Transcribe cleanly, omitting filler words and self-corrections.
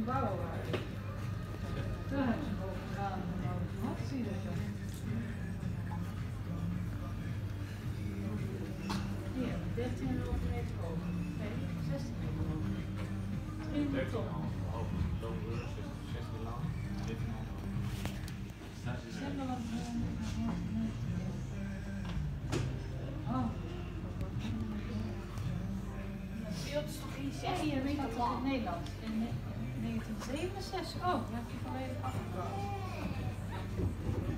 gebouwen waren. Toen hebben ze boven gedaan en wat zie je dat dan? Hier, 13,5 meter hoog. Nee, 16 meter hoog. 3 ton. Ja, hier weet ik het in Nederland. In 1967. Oh, dat heb je vanwege afgekomen.